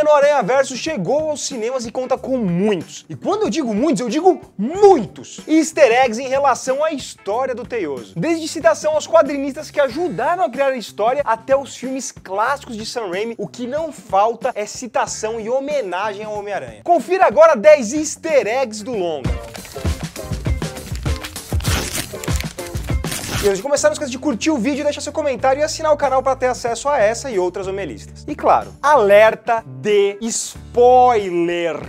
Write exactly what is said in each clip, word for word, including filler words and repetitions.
ano, o Aranhaverso chegou aos cinemas e conta com muitos, e quando eu digo muitos, eu digo muitos, easter eggs em relação à história do Teioso. Desde citação aos quadrinistas que ajudaram a criar a história, até os filmes clássicos de Sam Raimi, o que não falta é citação e homenagem ao Homem-Aranha. Confira agora dez easter eggs do longa. E antes de começar, não esqueça de curtir o vídeo, deixar seu comentário e assinar o canal para ter acesso a essa e outras homelistas. E claro, alerta de spoiler!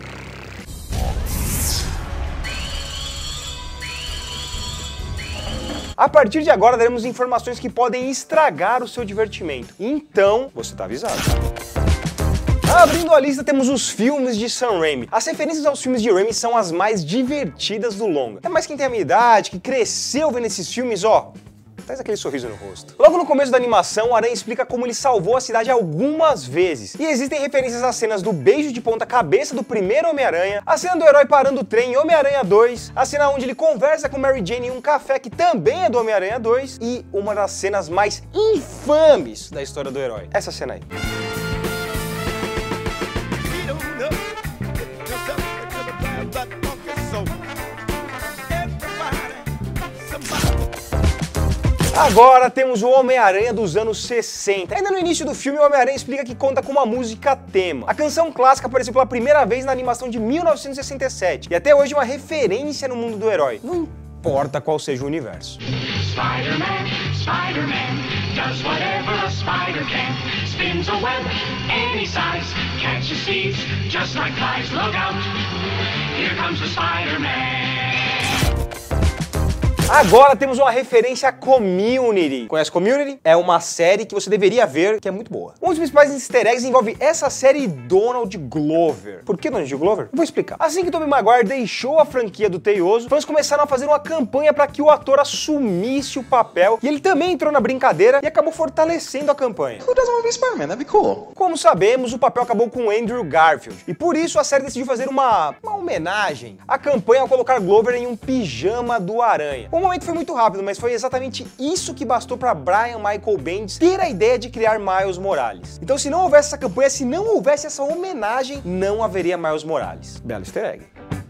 A partir de agora, daremos informações que podem estragar o seu divertimento. Então, você tá avisado. Abrindo a lista, temos os filmes de Sam Raimi. As referências aos filmes de Raimi são as mais divertidas do longa. É mais quem tem a minha idade, que cresceu vendo esses filmes, ó, traz aquele sorriso no rosto. Logo no começo da animação, o Aranha explica como ele salvou a cidade algumas vezes. E existem referências às cenas do beijo de ponta cabeça do primeiro Homem-Aranha, a cena do herói parando o trem em Homem-Aranha dois, a cena onde ele conversa com Mary Jane em um café que também é do Homem-Aranha dois, e uma das cenas mais infames da história do herói. Essa cena aí. Agora temos o Homem-Aranha dos anos sessenta. Ainda no início do filme, o Homem-Aranha explica que conta com uma música tema. A canção clássica apareceu pela primeira vez na animação de mil novecentos e sessenta e sete, e até hoje é uma referência no mundo do herói. Não importa qual seja o universo. Spider-Man, Spider-Man, does whatever a spider can. Spins a web any size, catches thieves just like flies. Look out, here comes the Spider-Man. Agora temos uma referência a Community. Conhece Community? É uma série que você deveria ver, que é muito boa. Um dos principais easter eggs envolve essa série e Donald Glover. Por que Donald Glover? Eu vou explicar. Assim que Tobey Maguire deixou a franquia do Teioso, fãs começaram a fazer uma campanha para que o ator assumisse o papel, e ele também entrou na brincadeira e acabou fortalecendo a campanha. Who doesn't want to be Spider-Man? That'd be cool. Como sabemos, o papel acabou com Andrew Garfield, e por isso a série decidiu fazer uma, uma homenagem à campanha ao colocar Glover em um pijama do Aranha. O momento foi muito rápido, mas foi exatamente isso que bastou para Brian Michael Bendis ter a ideia de criar Miles Morales. Então, se não houvesse essa campanha, se não houvesse essa homenagem, não haveria Miles Morales. Belo easter egg.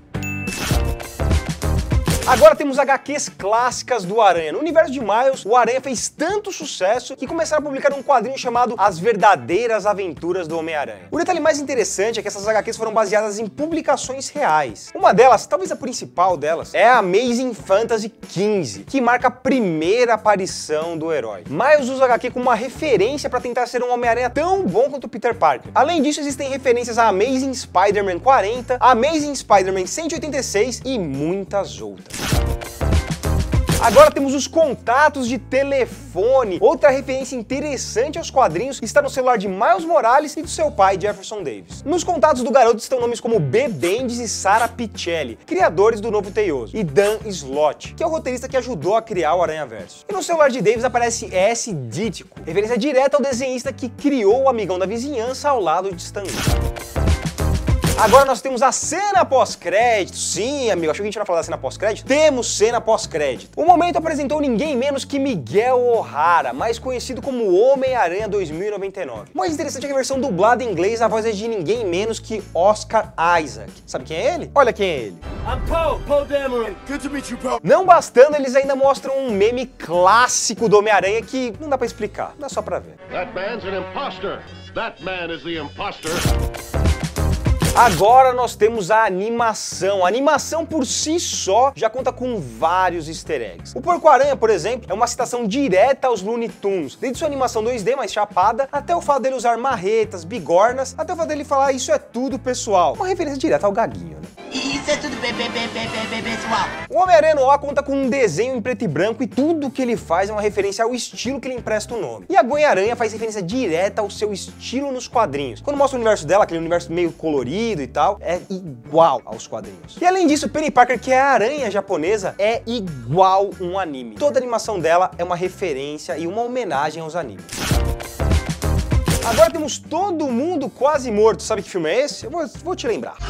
Agora temos agá quês clássicas do Aranha. No universo de Miles, o Aranha fez tanto sucesso que começaram a publicar um quadrinho chamado As Verdadeiras Aventuras do Homem-Aranha. O detalhe mais interessante é que essas agá quês foram baseadas em publicações reais. Uma delas, talvez a principal delas, é a Amazing Fantasy quinze, que marca a primeira aparição do herói. Miles usa a agá quê como uma referência para tentar ser um Homem-Aranha tão bom quanto o Peter Parker. Além disso, existem referências a Amazing Spider-Man quarenta, Amazing Spider-Man cento e oitenta e seis e muitas outras. Agora temos os contatos de telefone. Outra referência interessante aos quadrinhos está no celular de Miles Morales e do seu pai, Jefferson Davis. Nos contatos do garoto estão nomes como B. Bendis e Sara Pichelli, criadores do novo Teioso, e Dan Slott, que é o roteirista que ajudou a criar o Aranhaverso. E no celular de Davis aparece S. Dítico, referência direta ao desenhista que criou o Amigão da Vizinhança ao lado de Stan Lee. Agora nós temos a cena pós-crédito. Sim, amigo, achou que a gente ia falar da cena pós-crédito? Temos cena pós-crédito. O momento apresentou ninguém menos que Miguel O'Hara, mais conhecido como Homem-Aranha dois mil e noventa e nove. O mais interessante é que a versão dublada em inglês, a voz é de ninguém menos que Oscar Isaac. Sabe quem é ele? Olha quem é ele. I'm Poe, Poe Dameron. Good to meet you, Poe. Não bastando, eles ainda mostram um meme clássico do Homem-Aranha que não dá pra explicar, dá só pra ver. That man's an imposter. That man is the imposter. Agora nós temos a animação. A animação por si só já conta com vários easter eggs. O Porco-Aranha, por exemplo, é uma citação direta aos Looney Tunes, desde sua animação dois D mais chapada, até o fato dele usar marretas, bigornas, até o fato dele falar isso é tudo pessoal. Uma referência direta ao Gaguinho, né? Isso é tudo bem, bem, bem, bem, bem, pessoal. O Homem-Aranha no A conta com um desenho em preto e branco e tudo que ele faz é uma referência ao estilo que ele empresta o nome. E a Gwen-Aranha faz referência direta ao seu estilo nos quadrinhos. Quando mostra o universo dela, aquele universo meio colorido e tal, é igual aos quadrinhos. E além disso, Penny Parker, que é a aranha japonesa, é igual um anime. Toda a animação dela é uma referência e uma homenagem aos animes. Agora temos Todo Mundo Quase Morto. Sabe que filme é esse? Eu vou, vou te lembrar.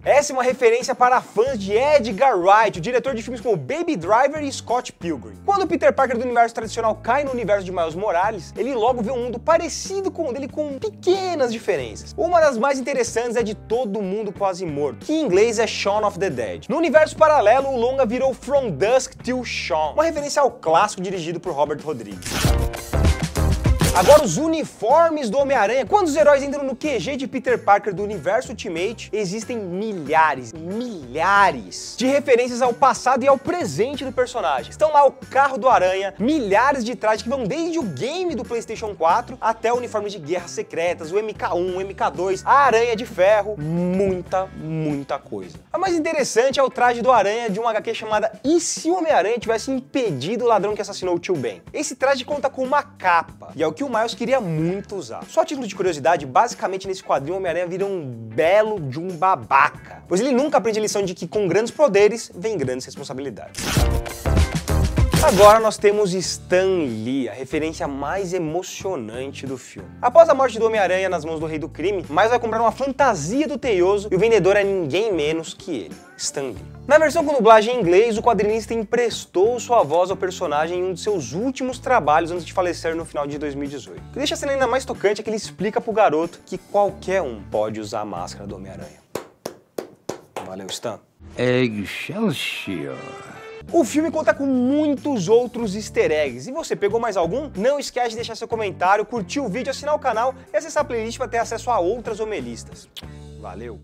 Essa é uma referência para fãs de Edgar Wright, o diretor de filmes como Baby Driver e Scott Pilgrim. Quando o Peter Parker do universo tradicional cai no universo de Miles Morales, ele logo vê um mundo parecido com o dele com pequenas diferenças. Uma das mais interessantes é de Todo Mundo Quase Morto, que em inglês é Shaun of the Dead. No universo paralelo, o longa virou From Dusk Till Dawn, uma referência ao clássico dirigido por Robert Rodrigues. Agora, os uniformes do Homem-Aranha. Quando os heróis entram no Q G de Peter Parker do universo Ultimate, existem milhares, milhares de referências ao passado e ao presente do personagem. Estão lá o carro do Aranha, milhares de trajes que vão desde o game do PlayStation quatro até o uniforme de guerras secretas, o M K um, o M K dois, a Aranha de Ferro, muita, muita coisa. A mais interessante é o traje do Aranha de uma H Q chamada E se o Homem-Aranha tivesse impedido o ladrão que assassinou o Tio Ben? Esse traje conta com uma capa, e é o que o Miles queria muito usar. Só a título de curiosidade, basicamente nesse quadrinho o Homem-Aranha vira um belo de um babaca, pois ele nunca aprende a lição de que com grandes poderes vem grandes responsabilidades. Agora nós temos Stan Lee, a referência mais emocionante do filme. Após a morte do Homem-Aranha nas mãos do Rei do Crime, Miles vai comprar uma fantasia do Teioso e o vendedor é ninguém menos que ele, Stan Lee. Na versão com dublagem em inglês, o quadrinista emprestou sua voz ao personagem em um de seus últimos trabalhos antes de falecer no final de dois mil e dezoito. O que deixa a cena ainda mais tocante é que ele explica pro garoto que qualquer um pode usar a máscara do Homem-Aranha. Valeu, Stan. Excelsior. O filme conta com muitos outros easter eggs. E você, pegou mais algum? Não esquece de deixar seu comentário, curtir o vídeo, assinar o canal e acessar a playlist para ter acesso a outras homelistas. Valeu!